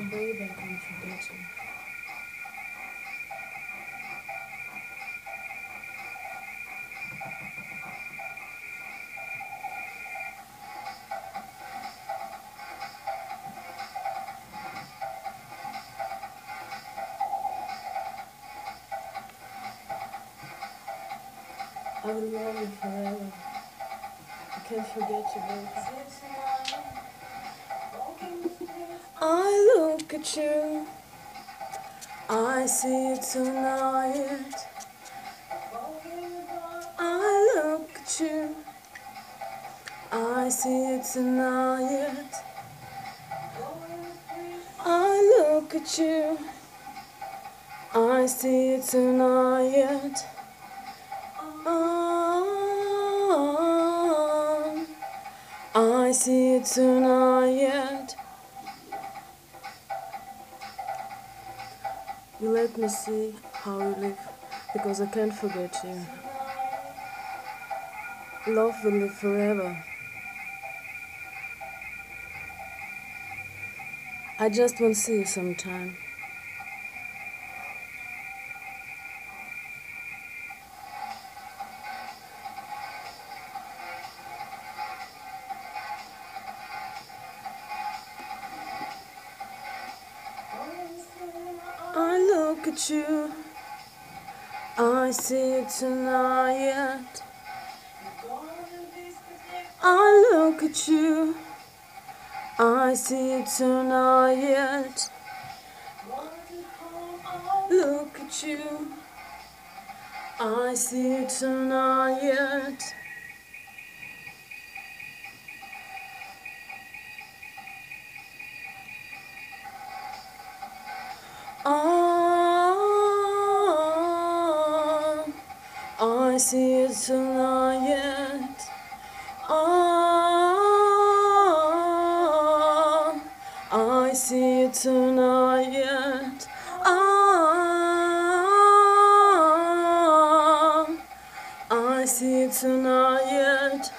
Baby, I can't forget you. I will love you forever. I can't forget you, baby. I look at you, I see you tonight. I look at you, I see you tonight. I look at you, I see you tonight. I see you tonight. You let me see how you live, because I can't forget you. Love will live forever. I just want to see you sometime. I look at you, I see you tonight. I look at you, I see you tonight. Look at you, I see you tonight. Oh, I see you tonight. Oh, I see you tonight. Oh, I see you tonight.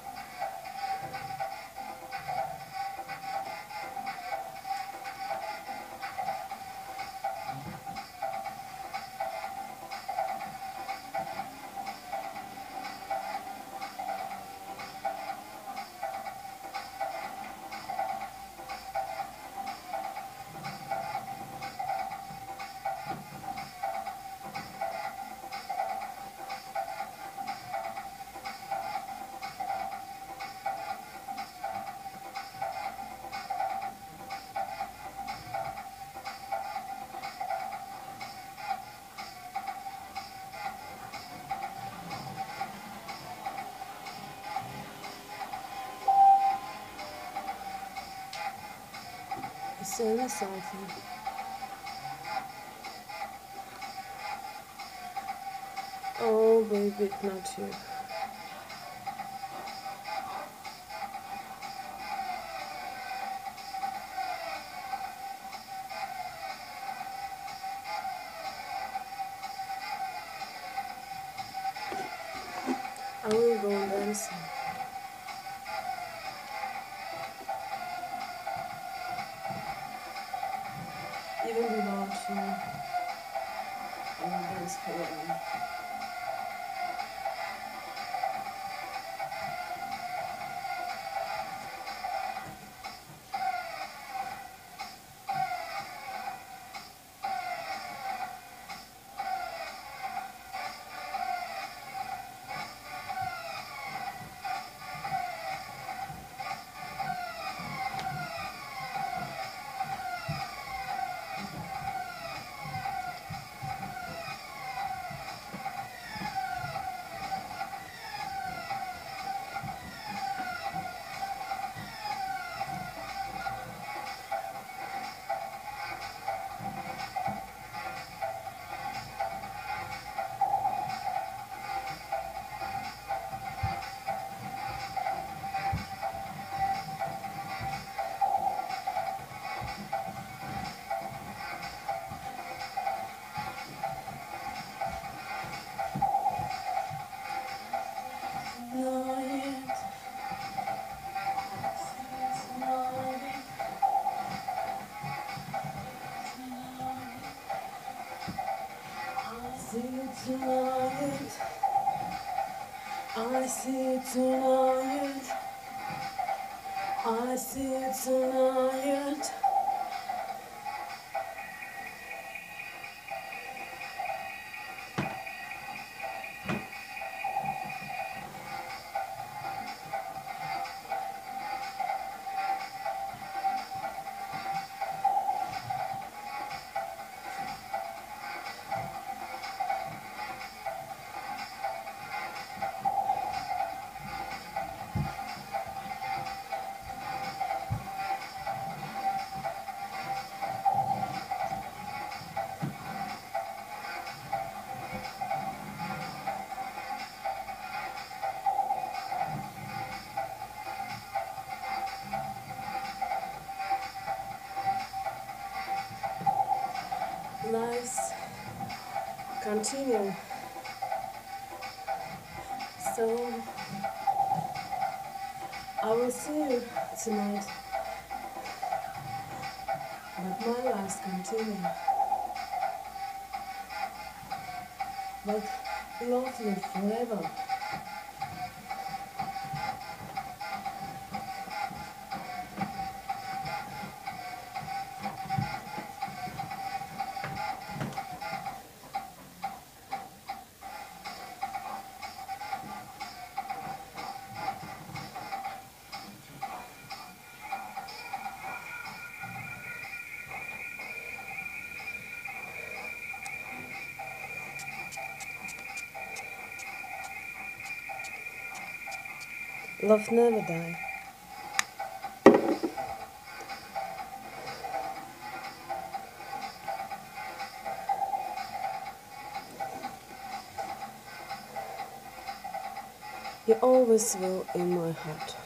Say me something. Oh, baby, not you. I will go dancing. Even without you, I will dance forever. tonight. I see it tonight. I see it tonight. Lives continue. So I will see you tonight, but my lives continue. But love me forever. Love never die. You always will in my heart.